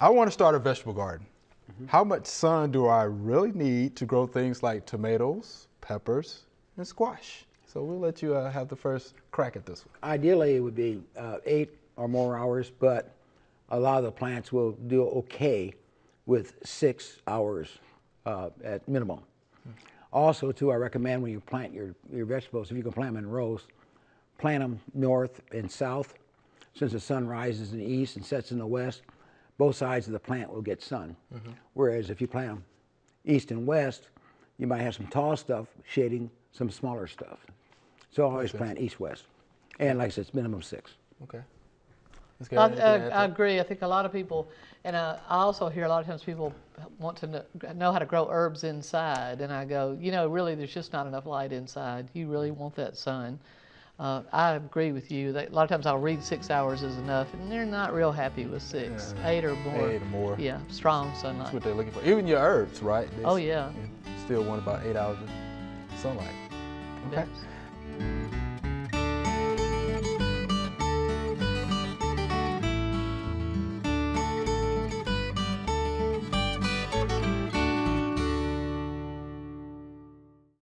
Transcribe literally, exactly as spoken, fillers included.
I want to start a vegetable garden. Mm-hmm. How much sun do I really need to grow things like tomatoes, peppers, and squash? So we'll let you uh, have the first crack at this one. Ideally, it would be uh, eight or more hours, but a lot of the plants will do okay with six hours uh, at minimum. Hmm. Also, too, I recommend when you plant your, your vegetables, if you can plant them in rows, plant them north and south. Since the sun rises in the east and sets in the west, both sides of the plant will get sun. Mm-hmm. Whereas if you plant them east and west, you might have some tall stuff shading some smaller stuff. So always okay. plant east-west. And like I said, it's minimum six. Okay. I, I, I agree. I think a lot of people, and I, I also hear a lot of times people want to know, know how to grow herbs inside. And I go, you know, really there's just not enough light inside. You really want that sun. Uh, I agree with you. That a lot of times I'll read six hours is enough, and they're not real happy with six. Yeah, eight or more. Eight or more. Yeah, strong sunlight. That's what they're looking for. Even your herbs, right? They oh, yeah. Still want about eight hours of sunlight. Okay. Yes.